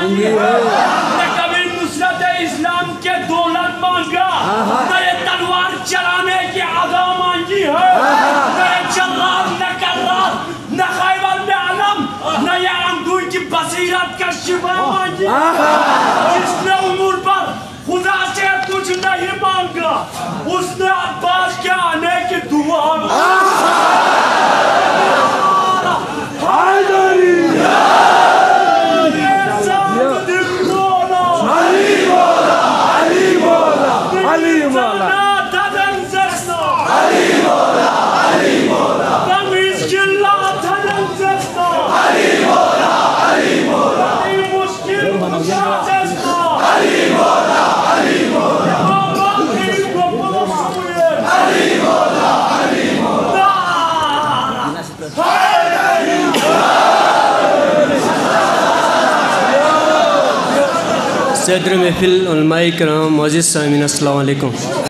मांगी है, न कभी नुसरत इस्लाम के दौलत मांगा, न ये तलवार चलाने की अदा मांगी है, न ये जल्लाद न कर्रार न खैबर में आलम, न ये अंगूर की बसीरत का शिफा मांगी है। जिसने उमूर पर खुदा से कुछ नहीं मांगा, उसने अब्बास के आने की दुआ सदर महफिल उलमाए किराम, मोअज़्ज़िज़ सामीन, अस्सलामु अलैकुम।